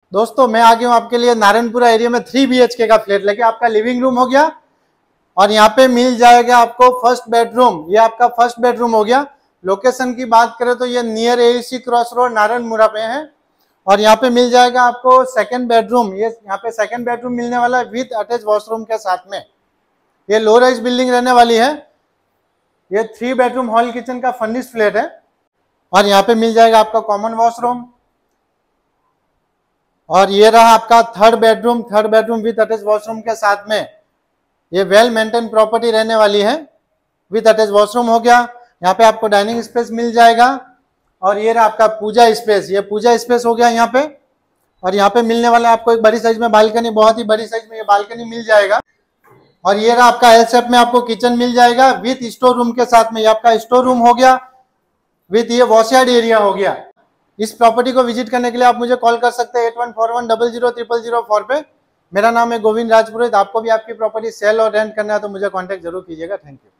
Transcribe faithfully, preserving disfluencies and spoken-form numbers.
दोस्तों मैं आ गया हूँ आपके लिए नारायणपुरा एरिया में थ्री बी एच के का फ्लैट लेके। आपका लिविंग रूम हो गया और यहाँ पे मिल जाएगा आपको फर्स्ट बेडरूम। ये आपका फर्स्ट बेडरूम हो गया। लोकेशन की बात करें तो ये near AC cross road Narayanpura पे है। और यहाँ पे मिल जाएगा आपको सेकंड बेडरूम। ये यहाँ पे सेकंड बेडरूम मिलने वाला है विथ अटैच वॉशरूम के साथ में। ये लो राइज बिल्डिंग रहने वाली है। ये थ्री बेडरूम हॉल किचन का फर्निश्ड फ्लैट है। और यहाँ पे मिल जाएगा आपका कॉमन वॉशरूम। और ये रहा आपका third bedroom. Third bedroom with attach washroom के साथ में। ये वेल मेंटेन प्रॉपर्टी रहने वाली है विथ अटैच वॉशरूम हो गया। यहाँ पे आपको डाइनिंग स्पेस मिल जाएगा। और ये रहा आपका पूजा स्पेस। ये पूजा स्पेस हो गया यहाँ पे। और यहाँ पे मिलने वाला है आपको एक बड़ी साइज में बालकनी, बहुत ही बड़ी साइज में ये बालकनी मिल जाएगा। और ये रहा आपका एल शेप में आपको किचन मिल जाएगा विथ स्टोर रूम के साथ में। ये आपका स्टोर रूम हो गया विथ ये वॉशयार्ड एरिया हो गया। इस प्रॉपर्टी को विजिट करने के लिए आप मुझे कॉल कर सकते हैं at one four one double zero triple zero four पे। मेरा नाम है गोविंद राजपुरोहित। आपको भी आपकी प्रॉपर्टी सेल और रेंट करना है तो मुझे कॉन्टैक्ट जरूर कीजिएगा। Thank you.